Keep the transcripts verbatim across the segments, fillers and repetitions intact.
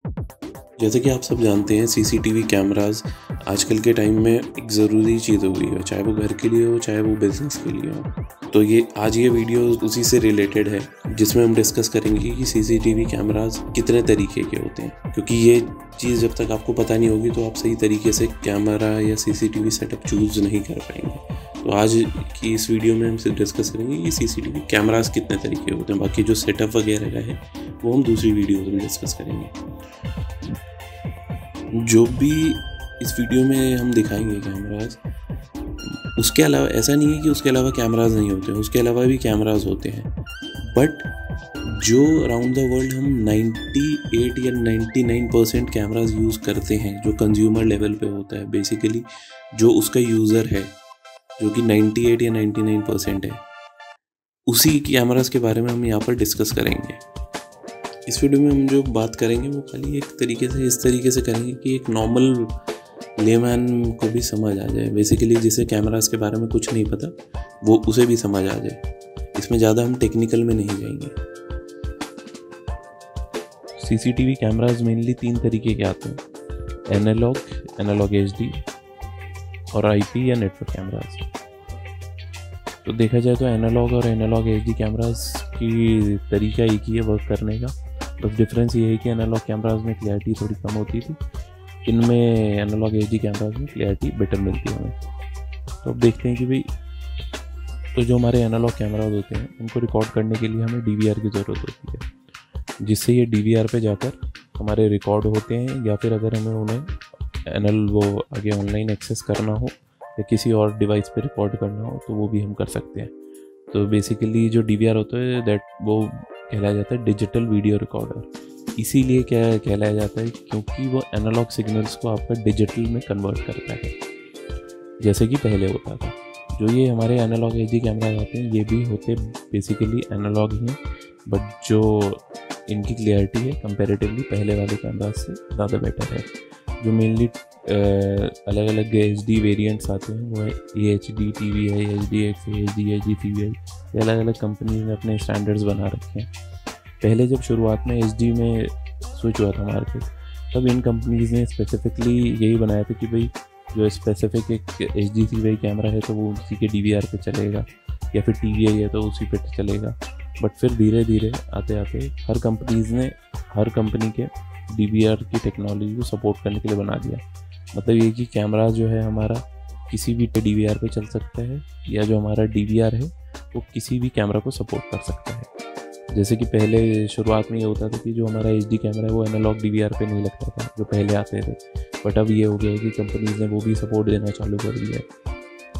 जैसे कि आप सब जानते हैं, सीसीटीवी कैमरास आजकल के टाइम में एक ज़रूरी चीज़ हो गई है, चाहे वो घर के लिए हो चाहे वो बिज़नेस के लिए हो। तो ये आज ये वीडियो उसी से रिलेटेड है, जिसमें हम डिस्कस करेंगे कि सीसीटीवी कैमरास कितने तरीके के होते हैं, क्योंकि ये चीज़ जब तक आपको पता नहीं होगी तो आप सही तरीके से कैमरा या सीसीटीवी सेटअप चूज़ नहीं कर पाएंगे। तो आज की इस वीडियो में हम डिस्कस करेंगे कि सीसीटीवी कैमरास कितने तरीके के होते हैं। बाकी जो सेटअप वगैरह का है वो हम दूसरी वीडियो में डिस्कस करेंगे। जो भी इस वीडियो में हम दिखाएंगे कैमरास, उसके अलावा ऐसा नहीं है कि उसके अलावा कैमरास नहीं होते हैं, उसके अलावा भी कैमरास होते हैं। बट जो अराउंड द वर्ल्ड हम अट्ठानवे या निन्यानवे परसेंट कैमरास यूज़ करते हैं, जो कंज्यूमर लेवल पे होता है, बेसिकली जो उसका यूज़र है, जो कि अट्ठानवे या निन्यानवे परसेंट है, उसी कैमरास के बारे में हम यहाँ पर डिस्कस करेंगे। इस वीडियो में हम जो बात करेंगे वो खाली एक तरीके से इस तरीके से करेंगे कि एक नॉर्मल लेमैन को भी समझ आ जाए। बेसिकली जिसे कैमरास के बारे में कुछ नहीं पता वो उसे भी समझ आ जाए। इसमें ज़्यादा हम टेक्निकल में नहीं जाएंगे। सीसीटीवी कैमरास मेनली तीन तरीके के आते हैं, एनालॉग, एनालॉग एचडी और आईपी या नेटवर्क कैमरास। तो देखा जाए तो एनालॉग और एनालॉग एचडी कैमरास की तरीका एक ही है वर्क करने का। बस डिफरेंस ये है कि एनालॉग कैमरास में क्लैरिटी थोड़ी कम होती थी, इनमें एनालॉग एचडी कैमरास में क्लैरिटी बेटर मिलती है हमें। तो अब देखते हैं कि भाई तो जो हमारे एनालॉग कैमरास होते हैं उनको रिकॉर्ड करने के लिए हमें डीवीआर की ज़रूरत होती है, जिससे ये डीवीआर पे जाकर हमारे रिकॉर्ड होते हैं, या फिर अगर हमें उन्हें एनएल वो आगे ऑनलाइन एक्सेस करना हो या किसी और डिवाइस पे रिकॉर्ड करना हो तो वो भी हम कर सकते हैं। तो बेसिकली जो डीवीआर होता है दैट वो कहलाया जाता है डिजिटल वीडियो रिकॉर्डर। इसीलिए क्या कहलाया जाता है क्योंकि वो एनालॉग सिग्नल्स को आपका डिजिटल में कन्वर्ट करता है, जैसे कि पहले होता था। जो ये हमारे एनालॉग एचडी कैमरा आते हैं ये भी होते बेसिकली एनालॉग ही हैं, बट जो इनकी क्लियरिटी है कंपैरेटिवली पहले वाले कैमरा से ज़्यादा बेटर है। जो मेनली अलग अलग एच डी वेरिएंट्स आते हैं वो है A H D T V I, H D X, H D H D T V I, ये अलग अलग कंपनीज ने अपने स्टैंडर्ड्स बना रखे हैं। पहले जब शुरुआत में एच डी में स्विच हुआ था मार्केट, तब इन कंपनीज ने स्पेसिफिकली यही बनाया था कि भाई जो स्पेसिफिक एक H D T V I camera है तो वो उसी के डी वी आर पे चलेगा, या फिर टी वी आई है तो उसी पे चलेगा। बट फिर धीरे धीरे आते आते हर कंपनीज ने हर कंपनी के डी वी आर की टेक्नोलॉजी को सपोर्ट करने के लिए बना दिया। मतलब ये कि कैमरा जो है हमारा किसी भी डी वी आर पे चल सकता है, या जो हमारा डी वी आर है वो किसी भी कैमरा को सपोर्ट कर सकता है। जैसे कि पहले शुरुआत में ये होता था कि जो हमारा एच डी कैमरा है वो एनालॉग डी वी आर पे नहीं लगता था जो पहले आते थे, बट अब ये हो गया है कि कंपनीज ने वो भी सपोर्ट देना चालू कर दिया है।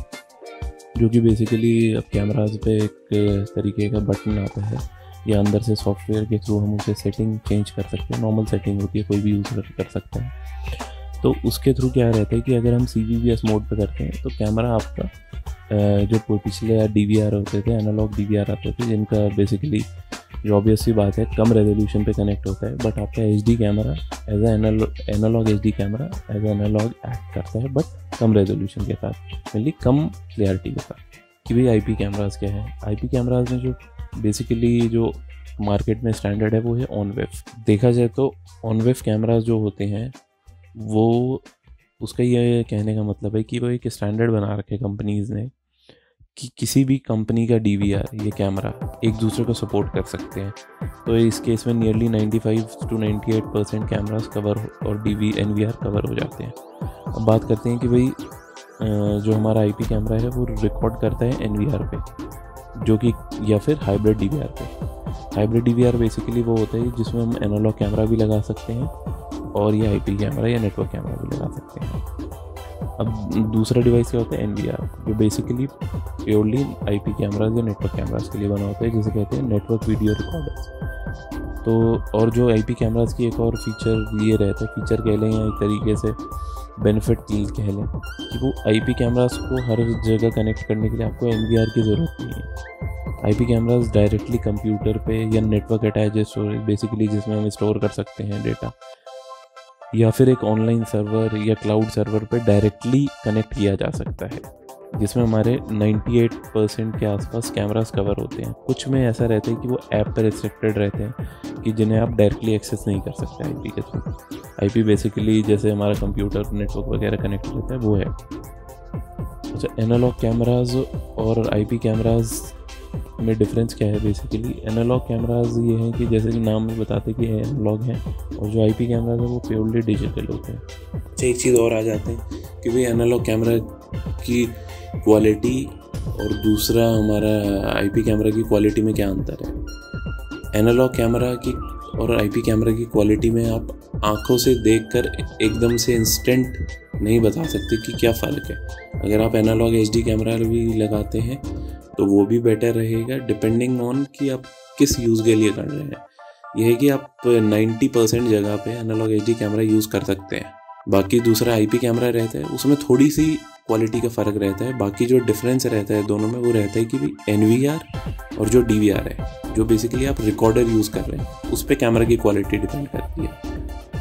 जो कि बेसिकली अब कैमराज पे एक तरीके का बटन आता है, या अंदर से सॉफ्टवेयर के थ्रू हम उसे सेटिंग चेंज कर सकते हैं। नॉर्मल सेटिंग होती है, कोई भी यूज़ कर सकता है। तो उसके थ्रू क्या रहता है कि अगर हम C V V S mode पे करते हैं तो कैमरा आपका जो पिछले डी वी आर होते थे, एनालॉग डी वी आर आते थे, जिनका बेसिकली जो ऑब्वियस सी बात है कम रेजोल्यूशन पे कनेक्ट होता है, बट आपका H D camera as a analog H D camera as a analog act करता है, बट कम रेजोल्यूशन के साथ, मेनली कम क्लियरिटी के साथ। कि भाई आई पी कैमराज क्या है? आई पी कैमराज में जो बेसिकली जो मार्केट में स्टैंडर्ड है वो है ऑन वेव। देखा जाए तो ऑन वेव कैमराज जो होते हैं वो उसका ये कहने का मतलब है कि वो एक स्टैंडर्ड बना रखे कंपनीज़ ने कि किसी भी कंपनी का डी वी आर ये कैमरा एक दूसरे को सपोर्ट कर सकते हैं। तो इस केस में नियरली पचानवे टू अट्ठानवे परसेंट कैमरास कवर और D V N V R cover हो जाते हैं। अब बात करते हैं कि भाई जो हमारा आई पी कैमरा है वो रिकॉर्ड करता है एन वी आर पे, जो कि या फिर हाइब्रिड डी वी आर पे। Hybrid D V R basically वो होता है जिसमें हम एनालॉग कैमरा भी लगा सकते हैं और ये आईपी कैमरा या नेटवर्क कैमरा भी लगा सकते हैं। अब दूसरा डिवाइस क्या होता है? एन वी आर, जो बेसिकली प्योरली आईपी कैमराज या नेटवर्क कैमराज के लिए बना होता है, जिसे कहते हैं नेटवर्क वीडियो रिकॉर्डर्स। तो और जो आईपी कैमराज की एक और फीचर ये रहता है, फीचर कह लें या एक तरीके से बेनिफिट कह लें, कि वो आईपी कैमराज को हर जगह कनेक्ट करने के लिए आपको एन वी आर की ज़रूरत नहीं है। आईपी कैमराज डायरेक्टली कंप्यूटर पे या नेटवर्क अटैच स्टोरेज बेसिकली जिसमें हम स्टोर कर सकते हैं डेटा, या फिर एक ऑनलाइन सर्वर या क्लाउड सर्वर पे डायरेक्टली कनेक्ट किया जा सकता है। जिसमें हमारे अट्ठानवे परसेंट के आसपास कैमरास कवर होते हैं। कुछ में ऐसा रहता है कि वो ऐप पर रिस्ट्रिक्टेड रहते हैं कि जिन्हें आप डायरेक्टली एक्सेस नहीं कर सकते आईपी के थ्रू। आईपी बेसिकली जैसे हमारा कंप्यूटर नेटवर्क वगैरह कनेक्ट रहता है वो है। अच्छा, एनालॉग कैमराज और आईपी कैमराज में डिफरेंस क्या है? बेसिकली एनालॉग कैमराज ये हैं कि जैसे कि नाम में बताते कि एनालॉग हैं, और जो आईपी कैमराज है वो प्योरली डिजिटल होते हैं। अच्छा, एक चीज़ और आ जाते हैं कि भाई एनालॉग कैमरा की क्वालिटी और दूसरा हमारा आईपी कैमरा की क्वालिटी में क्या अंतर है। एनालॉग कैमरा की और आईपी कैमरा की क्वालिटी में आप आंखों से देखकर एकदम से इंस्टेंट नहीं बता सकते कि क्या फ़र्क है। अगर आप एनालॉग एचडी कैमरा भी लगाते हैं तो वो भी बेटर रहेगा, डिपेंडिंग ऑन कि आप किस यूज़ के लिए कर रहे हैं। यह है कि आप नब्बे परसेंट जगह पे एनालॉग एचडी कैमरा यूज़ कर सकते हैं। बाकी दूसरा आईपी कैमरा रहता है, उसमें थोड़ी सी क्वालिटी का फ़र्क रहता है। बाकी जो डिफरेंस रहता है दोनों में वो रहता है कि भी एन वी आर और जो डी वी आर है, जो बेसिकली आप रिकॉर्डर यूज़ कर रहे हैं, उस पर कैमरा की क्वालिटी डिपेंड करती है।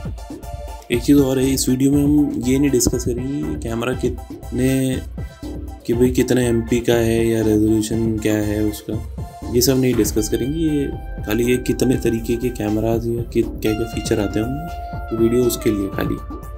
एक चीज़ और है, इस वीडियो में हम ये नहीं डिस्कस करेंगे कैमरा कितने कि भाई कितने एम पी का है या रेजोल्यूशन क्या है उसका, ये सब नहीं डिस्कस करेंगे। ये खाली ये कितने तरीके के कैमराज या कि क्या क्या फीचर आते हैं, ये वीडियो उसके लिए खाली।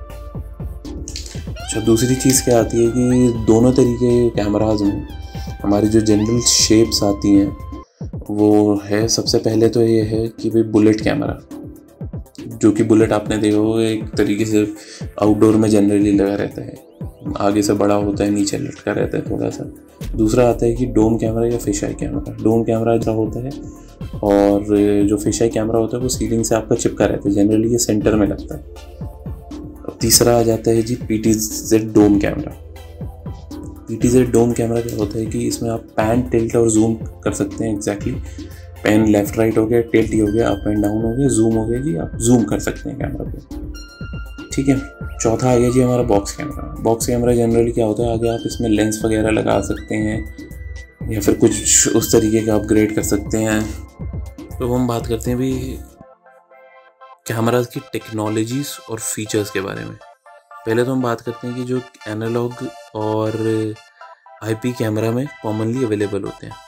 अच्छा, दूसरी चीज़ क्या आती है कि दोनों तरीके के कैमराज में हमारी जो जनरल शेप्स आती हैं वो है, सबसे पहले तो ये है कि भाई बुलेट कैमरा, जो कि बुलेट आपने देखा होगा एक तरीके से आउटडोर में जनरली लगा रहता है, आगे से बड़ा होता है, नीचे लटका रहता है थोड़ा सा। दूसरा आता है कि डोम कैमरा या fish eye camera. Dome camera जो होता है और जो फिश आई कैमरा होता है वो सीलिंग से आपका चिपका रहता है, जनरली ये सेंटर में लगता है। और तीसरा आ जाता है जी PTZ dome camera. PTZ dome camera क्या होता है कि इसमें आप पैन, टिल्ट और जूम कर सकते हैं। एग्जैक्टली पैन लेफ्ट राइट हो गया, टिल्ट हो गया, अप एंड डाउन हो गया, जूम हो गया जी, आप जूम कर सकते हैं कैमरा पे। ठीक है, चौथा आ गया जी हमारा box camera. Box camera generally क्या होता है, आगे आप इसमें लेंस वगैरह लगा सकते हैं या फिर कुछ उस तरीके का अपग्रेड कर सकते हैं। तो हम बात करते हैं भी कैमराज की टेक्नोलॉजीज़ और फीचर्स के बारे में। पहले तो हम बात करते हैं कि जो एनालॉग और आईपी कैमरा में कॉमनली अवेलेबल होते हैं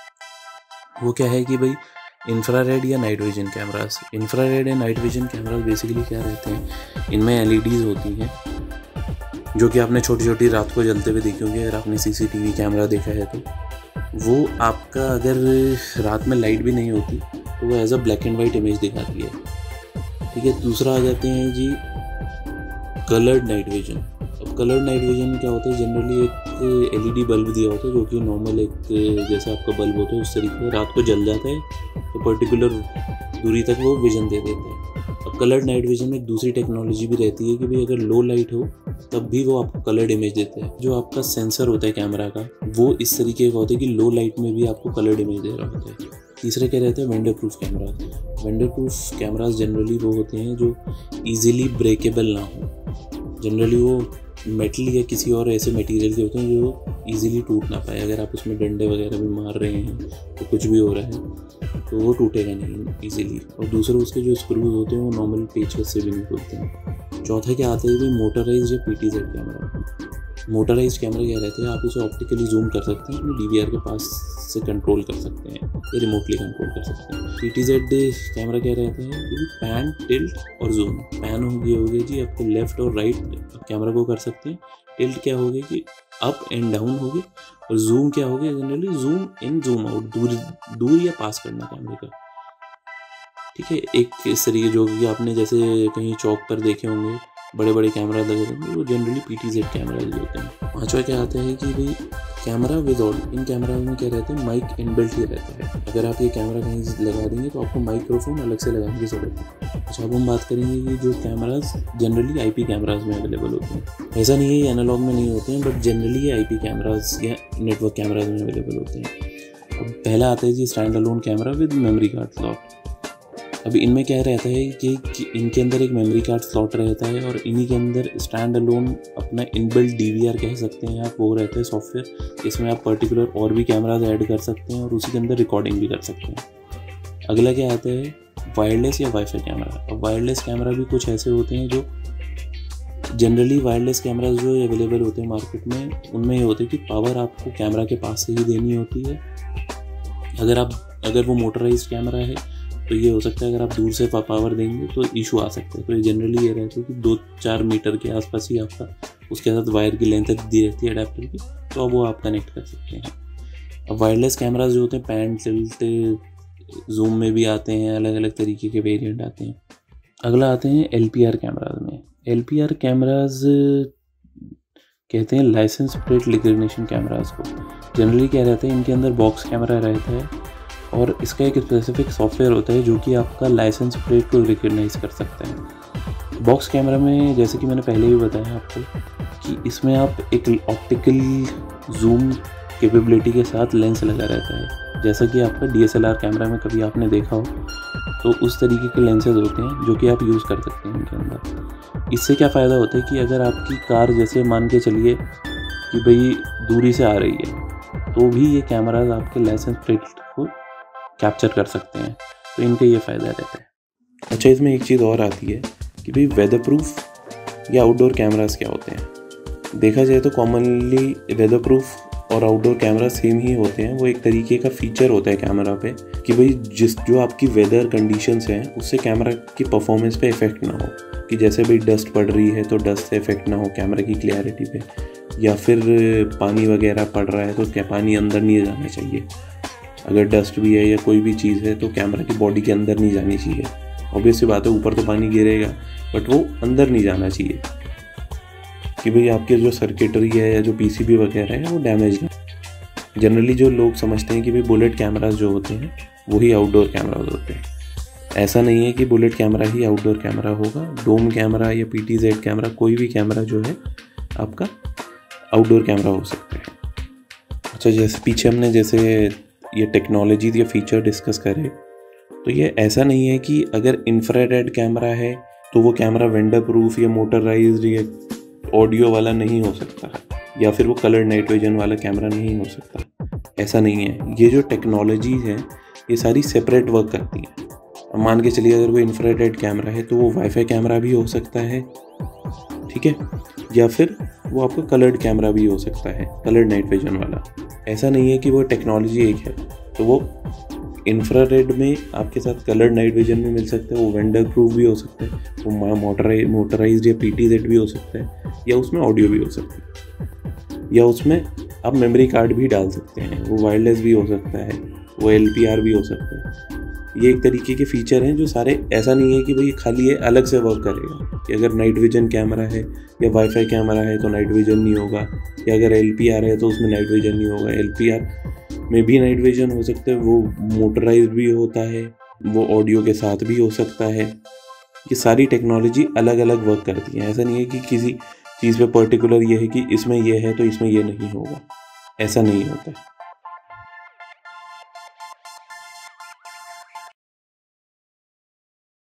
वो क्या है कि भाई इंफ्रारेड या नाइट विजन कैमरास। इंफ्रारेड या नाइट विजन कैमरास बेसिकली क्या रहते हैं, इनमें एलईडीज़ होती हैं जो कि आपने छोटी छोटी रात को जलते हुए देखी होंगी। अगर आपने सीसीटीवी कैमरा देखा है तो वो आपका अगर रात में लाइट भी नहीं होती तो वो as a black and white image दिखाती है। ठीक है, दूसरा आ जाते हैं जी कलर्ड नाइट विजन। अब कलर्ड नाइट विजन में क्या होता है, जनरली एक एलईडी बल्ब दिया होता है जो कि नॉर्मल एक जैसा आपका बल्ब होता है उस तरीके से रात को जल जाता है तो पर्टिकुलर दूरी तक वो विजन दे देता है। अब कलर्ड नाइट विजन में एक दूसरी टेक्नोलॉजी भी रहती है कि भाई अगर लो लाइट हो तब भी वो आपको कलर्ड इमेज देता है। जो आपका सेंसर होता है कैमरा का वो इस तरीके का होता है कि लो लाइट में भी आपको कलर्ड इमेज दे रहा होता है। तीसरे क्या रहते हैं, vandal proof cameras. Vandal proof cameras generally वो होते हैं जो ईजिली ब्रेकेबल ना हो। जनरली वो मेटल या किसी और ऐसे मटेरियल के होते हैं जो इजीली टूट ना पाए। अगर आप उसमें डंडे वगैरह भी मार रहे हैं तो कुछ भी हो रहा है तो वो टूटेगा नहीं इजीली। और दूसरे उसके जो स्क्रूज होते हैं वो नॉर्मल पेचकस से भी नहीं टूटते हैं। चौथा क्या आता है, मोटराइज या पीटीजेड कैमरा। मोटराइज कैमरा क्या रहता है, आप उसे ऑप्टिकली जूम कर सकते हैं, अपने डीवीआर के पास से कंट्रोल कर सकते हैं या रिमोटली कंट्रोल कर सकते हैं। पीटीजेड कैमरा क्या रहता है कि पैन, टिल्ट और जूम। पैन हो गया हो गया जी आपको लेफ्ट और राइट कैमरा को कर सकते हैं। टिल्ट क्या हो गया कि अप एंड डाउन हो गया, और जूम क्या हो गया generally zoom in zoom out, दूर दूर या पास करना कैमरे का। ठीक है, एक इस तरीके जो कि आपने जैसे कहीं चौक पर देखे होंगे बड़े बड़े कैमरा लगे होंगे वो जनरली पीटीजेड कैमरा होते हैं। पांचवा क्या आता है कि भाई कैमरा विदाउट, इन कैमरा में क्या रहता है, माइक इनबिल्ट ही रहता है। अगर आप ये कैमरा कहीं लगा देंगे तो आपको माइक्रोफोन अलग से लगाने की जरूरत है। अच्छा, अब हम बात करेंगे कि जो कैमराज जनरली आईपी कैमराज में अवेलेबल होते हैं। ऐसा नहीं है ये एनालॉग में नहीं होते हैं, बट जनरली ये आईपी कैमराज या नेटवर्क कैमराज में अवेलेबल होते हैं। अब पहला आता है जी stand alone camera with memory card slot. अभी इनमें क्या रहता है कि, कि इनके अंदर एक मेमोरी कार्ड स्लॉट रहता है और इन्हीं के अंदर स्टैंड अलोन अपना इनबिल्ट डीवीआर कह सकते हैं आप, वो रहता है सॉफ्टवेयर। इसमें आप पर्टिकुलर और भी कैमराज ऐड कर सकते हैं और उसी के अंदर रिकॉर्डिंग भी कर सकते हैं। अगला क्या आता है, वायरलेस या वाईफाई कैमरा। अब वायरलेस कैमरा भी कुछ ऐसे होते हैं जो जनरली वायरलेस कैमराज जो अवेलेबल होते हैं मार्केट में, उनमें ये होता है कि पावर आपको कैमरा के पास से ही देनी होती है। अगर आप अगर वो मोटराइज्ड कैमरा है तो ये हो सकता है अगर आप दूर से पावर देंगे तो इशू आ सकता है। तो ये जनरली ये रहता है कि दो चार मीटर के आसपास ही आपका उसके साथ वायर की लेंथ दी रहती है अडेप्टर की, तो अब वो आप कनेक्ट कर सकते हैं। अब वायरलेस कैमराज जो होते हैं पैन, टिल्ट, जूम में भी आते हैं, अलग अलग तरीके के वेरिएंट आते हैं। अगला आते हैं एल पी आर कैमराज में। एल पी आर कैमराज कहते हैं लाइसेंस प्लेट रिकग्निशन कैमराज को। जनरली क्या रहता है, इनके अंदर बॉक्स कैमरा रहता है और इसका एक स्पेसिफिक सॉफ्टवेयर होता है जो कि आपका लाइसेंस प्लेट को रिकग्नाइज कर सकता है। बॉक्स कैमरा में जैसे कि मैंने पहले भी बताया आपको कि इसमें आप एक ऑप्टिकल जूम कैपेबिलिटी के साथ लेंस लगा रहता है, जैसा कि आपका D S L R camera में कभी आपने देखा हो, तो उस तरीके के लेंसेज होते हैं जो कि आप यूज़ कर सकते हैं इनके अंदर। इससे क्या फ़ायदा होता है कि अगर आपकी कार जैसे मान के चलिए कि भाई दूरी से आ रही है, तो भी ये कैमराज आपके लाइसेंस प्लेट को कैप्चर कर सकते हैं, तो इनका ये फ़ायदा रहता है। अच्छा, इसमें एक चीज़ और आती है कि भाई वेदर प्रूफ या आउटडोर कैमराज क्या होते हैं। देखा जाए तो कॉमनली वेदर प्रूफ और आउटडोर कैमरा सेम ही होते हैं। वो एक तरीके का फीचर होता है कैमरा पे कि भाई जिस जो आपकी वेदर कंडीशंस हैं उससे कैमरा की परफॉर्मेंस पे इफ़ेक्ट ना हो, कि जैसे भाई डस्ट पड़ रही है तो डस्ट से इफ़ेक्ट ना हो कैमरा की क्लैरिटी पे, या फिर पानी वगैरह पड़ रहा है तो क्या पानी अंदर नहीं जाना चाहिए। अगर डस्ट भी है या कोई भी चीज़ है तो कैमरा की बॉडी के अंदर नहीं जानी चाहिए। ऑब्वियस सी बात है, ऊपर तो पानी गिरेगा बट वो अंदर नहीं जाना चाहिए, कि भाई आपके जो सर्किटरी है या जो पीसीबी वगैरह है वो डैमेज ना। जनरली जो लोग समझते हैं कि भाई बुलेट कैमराज जो होते हैं वही आउटडोर कैमराज होते हैं। ऐसा नहीं है कि बुलेट कैमरा ही आउटडोर कैमरा होगा। डोम कैमरा या पीटीजेड कैमरा, कोई भी कैमरा जो है आपका आउटडोर कैमरा हो सकता है। अच्छा, जैसे पीछे हमने जैसे ये टेक्नोलॉजी या फीचर डिस्कस करे, तो ये ऐसा नहीं है कि अगर इंफ्रारेड कैमरा है तो वो कैमरा वेंडर प्रूफ या मोटराइज्ड या ऑडियो वाला नहीं हो सकता, या फिर वो कलर नाइट विजन वाला कैमरा नहीं हो सकता। ऐसा नहीं है। ये जो टेक्नोलॉजी है ये सारी सेपरेट वर्क करती हैं। अब मान के चलिए अगर वो इंफ्रारेड कैमरा है तो वो वाईफाई कैमरा भी हो सकता है, ठीक है, या फिर वो आपका कलर्ड कैमरा भी हो सकता है, कलर नाइट विजन वाला। ऐसा नहीं है कि वो टेक्नोलॉजी एक है तो वो इंफ्रारेड में आपके साथ कलर नाइट विजन में मिल सकता है, वो वेंडर प्रूफ भी हो सकता है, वो मोटराइज मोटराइज्ड या पीटीजेड भी हो सकता है, या उसमें ऑडियो भी हो सकती है, या उसमें आप मेमोरी कार्ड भी डाल सकते हैं, वो वायरलेस भी हो सकता है, वो एल पी आर भी हो सकता है। ये एक तरीके के फीचर हैं जो सारे, ऐसा नहीं है कि भाई खाली ये अलग से वर्क करेगा कि अगर नाइट विजन कैमरा है या वाईफाई कैमरा है तो नाइट विजन नहीं होगा, या अगर एल पी आर है तो उसमें नाइट विजन नहीं होगा। एल पी आर में भी नाइट विजन हो सकता है, वो मोटराइज्ड भी होता है, वो ऑडियो के साथ भी हो सकता है। ये सारी टेक्नोलॉजी अलग अलग वर्क करती है। ऐसा नहीं है कि किसी चीज़ पे पर्टिकुलर ये है कि इसमें ये है तो इसमें ये नहीं होगा, ऐसा नहीं होता है।